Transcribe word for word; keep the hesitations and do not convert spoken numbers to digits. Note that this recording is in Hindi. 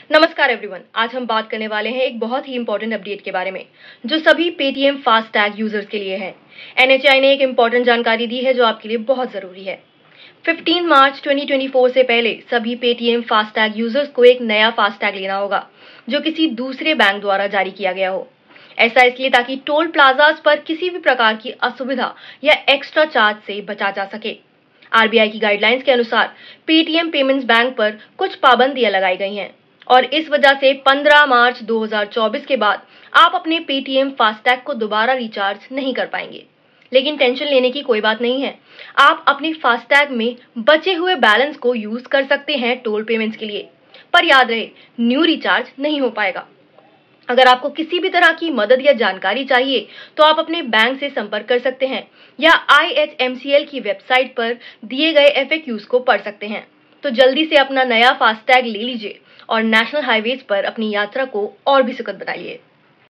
नमस्कार एवरीवन, आज हम बात करने वाले हैं एक बहुत ही इंपॉर्टेंट अपडेट के बारे में जो सभी पेटीएम फास्टैग यूजर्स के लिए है। एनएचएआई ने एक इंपॉर्टेंट जानकारी दी है जो आपके लिए बहुत जरूरी है। पंद्रह मार्च दो हज़ार चौबीस से पहले सभी पेटीएम फास्टैग यूजर्स को एक नया फास्टैग लेना होगा जो किसी दूसरे बैंक द्वारा जारी किया गया हो। ऐसा इसलिए ताकि टोल प्लाजाज पर किसी भी प्रकार की असुविधा या एक्स्ट्रा चार्ज से बचा जा सके। आरबीआई की गाइडलाइंस के अनुसार पेटीएम पेमेंट्स बैंक पर कुछ पाबंदियां लगाई गई हैं और इस वजह से पंद्रह मार्च दो हज़ार चौबीस के बाद आप अपने पेटीएम फास्टैग को दोबारा रिचार्ज नहीं कर पाएंगे। लेकिन टेंशन लेने की कोई बात नहीं है, आप अपने फास्टैग में बचे हुए बैलेंस को यूज कर सकते हैं टोल पेमेंट्स के लिए। पर याद रहे, न्यू रिचार्ज नहीं हो पाएगा। अगर आपको किसी भी तरह की मदद या जानकारी चाहिए तो आप अपने बैंक से संपर्क कर सकते हैं या I H M C L की वेबसाइट पर दिए गए एफ ए क्यूज़ को पढ़ सकते हैं। तो जल्दी से अपना नया फास्टैग ले लीजिए और नेशनल हाईवेज पर अपनी यात्रा को और भी सुखद बनाइए।